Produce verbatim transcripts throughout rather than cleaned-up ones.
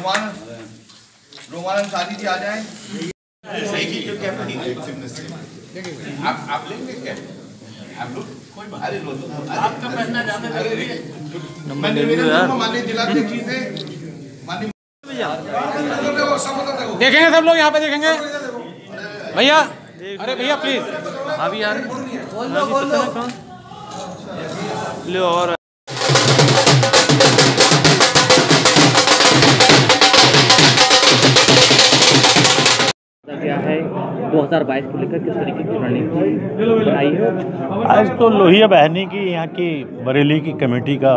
रोमानंद शादी जी आ जाए। आप आप लेंगे क्या? आप लोग कोई भारी लो तो आपका पहनना ज्यादा जरूरी है। माननीय जिलाध्यक्ष जी से देखेंगे सब लोग यहाँ पे देखेंगे भैया। अरे भैया प्लीज अभी यार लो और क्या है दो हज़ार बाईस को लेकर किस तरीके की रणनीति बनाई है? आज तो लोहिया बहनी की यहाँ की बरेली की कमेटी का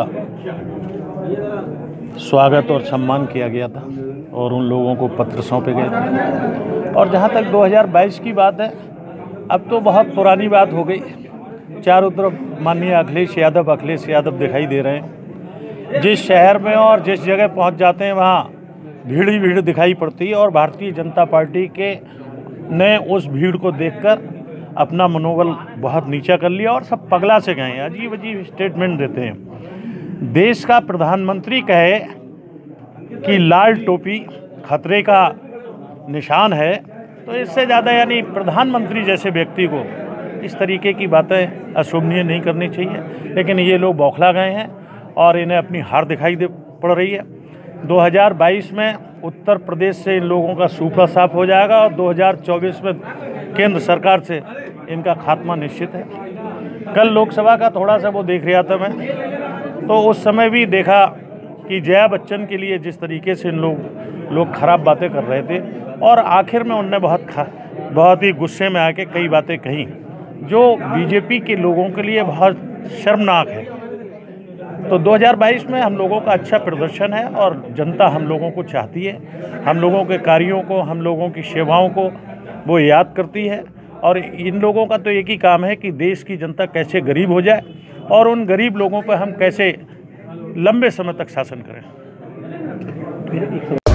स्वागत और सम्मान किया गया था और उन लोगों को पत्र सौंपे गए थे। और जहाँ तक दो हज़ार बाईस की बात है, अब तो बहुत पुरानी बात हो गई। चारों तरफ माननीय अखिलेश यादव अखिलेश यादव दिखाई दे रहे हैं। जिस शहर में और जिस जगह पहुँच जाते हैं वहाँ भीड़ ही भीड़ दिखाई पड़ती है। और भारतीय जनता पार्टी के ने उस भीड़ को देखकर अपना मनोबल बहुत नीचा कर लिया और सब पगला से गए हैं। अजीब अजीब स्टेटमेंट देते हैं। देश का प्रधानमंत्री कहे कि लाल टोपी खतरे का निशान है, तो इससे ज़्यादा यानी प्रधानमंत्री जैसे व्यक्ति को इस तरीके की बातें अशोभनीय नहीं करनी चाहिए। लेकिन ये लोग बौखला गए हैं और इन्हें अपनी हार दिखाई दे पड़ रही है। दो हज़ार बाईस में उत्तर प्रदेश से इन लोगों का सूखा साफ हो जाएगा और दो हज़ार चौबीस में केंद्र सरकार से इनका खात्मा निश्चित है। कल लोकसभा का थोड़ा सा वो देख रहा था मैं, तो उस समय भी देखा कि जया बच्चन के लिए जिस तरीके से इन लोग लोग खराब बातें कर रहे थे और आखिर में उनने बहुत बहुत ही गुस्से में आके कई बातें कही जो बीजेपी के लोगों के लिए बहुत शर्मनाक है। तो दो हज़ार बाईस में हम लोगों का अच्छा प्रदर्शन है और जनता हम लोगों को चाहती है। हम लोगों के कार्यों को, हम लोगों की सेवाओं को वो याद करती है। और इन लोगों का तो एक ही काम है कि देश की जनता कैसे गरीब हो जाए और उन गरीब लोगों पर हम कैसे लंबे समय तक शासन करें।